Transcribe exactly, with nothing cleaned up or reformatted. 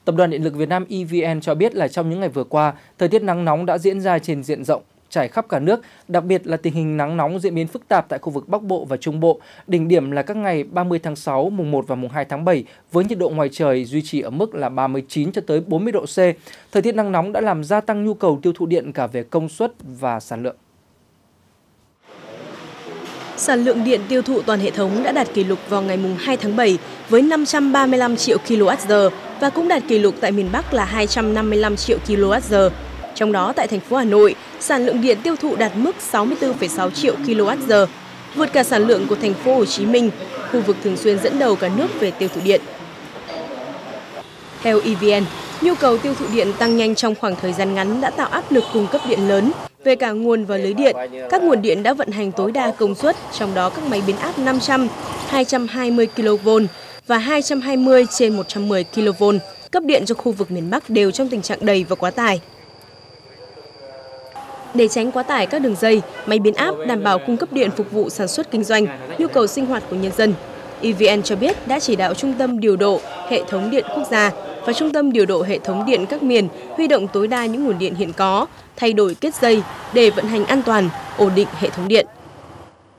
Tập đoàn Điện lực Việt Nam E V N cho biết là trong những ngày vừa qua, thời tiết nắng nóng đã diễn ra trên diện rộng, trải khắp cả nước, đặc biệt là tình hình nắng nóng diễn biến phức tạp tại khu vực Bắc Bộ và Trung Bộ. Đỉnh điểm là các ngày ba mươi tháng sáu, mùng một và mùng hai tháng bảy với nhiệt độ ngoài trời duy trì ở mức là ba mươi chín cho tới bốn mươi độ C. Thời tiết nắng nóng đã làm gia tăng nhu cầu tiêu thụ điện cả về công suất và sản lượng. Sản lượng điện tiêu thụ toàn hệ thống đã đạt kỷ lục vào ngày mùng hai tháng bảy với năm trăm ba mươi lăm triệu ki lô oát giờ và cũng đạt kỷ lục tại miền Bắc là hai trăm năm mươi lăm triệu ki lô oát giờ. Trong đó tại thành phố Hà Nội, sản lượng điện tiêu thụ đạt mức sáu mươi tư phẩy sáu triệu ki lô oát giờ, vượt cả sản lượng của thành phố Hồ Chí Minh, khu vực thường xuyên dẫn đầu cả nước về tiêu thụ điện. Theo E V N, nhu cầu tiêu thụ điện tăng nhanh trong khoảng thời gian ngắn đã tạo áp lực cung cấp điện lớn về cả nguồn và lưới điện. Các nguồn điện đã vận hành tối đa công suất, trong đó các máy biến áp năm trăm, hai trăm hai mươi ki lô vôn và hai trăm hai mươi trên một trăm mười ki lô vôn cấp điện cho khu vực miền Bắc đều trong tình trạng đầy và quá tải. Để tránh quá tải các đường dây, máy biến áp đảm bảo cung cấp điện phục vụ sản xuất kinh doanh, nhu cầu sinh hoạt của nhân dân. E V N cho biết đã chỉ đạo Trung tâm điều độ hệ thống điện quốc gia và Trung tâm điều độ hệ thống điện các miền huy động tối đa những nguồn điện hiện có, thay đổi kết dây để vận hành an toàn, ổn định hệ thống điện.